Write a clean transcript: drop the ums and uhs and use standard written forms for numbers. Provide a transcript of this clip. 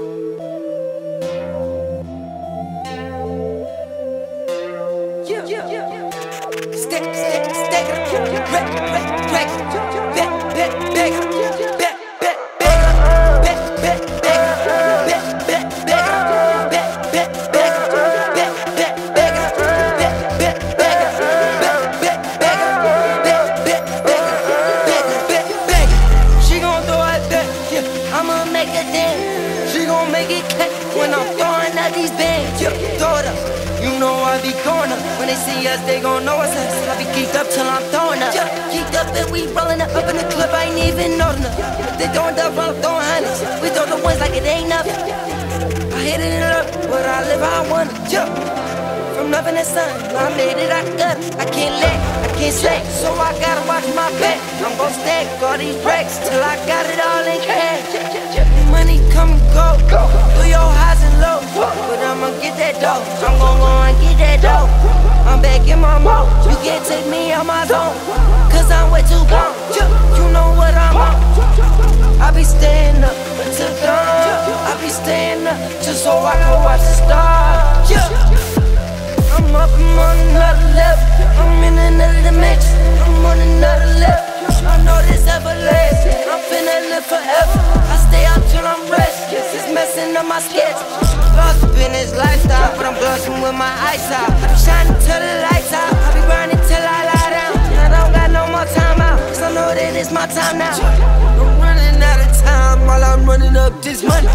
She gon' make it clap when I'm throwing out these bands. Throw it up, you know I be going up. When they see us, they gon' know it's us. I be geeked up till I'm throwing up. Geeked up and we rollin' up in the club, I ain't even know enough. They throwing up, I'm throwing hundreds. We throw the ones like it ain't nothing. I hit it up, but I live how I want it. From nothing to something, I made it, I got it. I can't let, I can't slack, so I gotta watch my back. I'm gon' stack all these racks till I got it all in cash. Money come and go, through your highs and lows, but I'ma get that dough. I'm gon' go and get that dough. I'm back in my mode. You can't take me out my zone, cause I'm way too gone. You know what I'm on. I be staying up until dawn. I be staying up just so I can watch the stars. I'm up, I'm on another level. I'm in another dimension. I'm on another level. I know this everlasting. I'm finna live forever. I stay out till I'm restless. It's messing up my sketch. Lost up in this lifestyle, but I'm blushing with my eyes out. I be shining till the lights out. I be grinding till I lie down. I don't got no more time out, cause I know that it's my time now. I'm running out of time while I'm running up this money.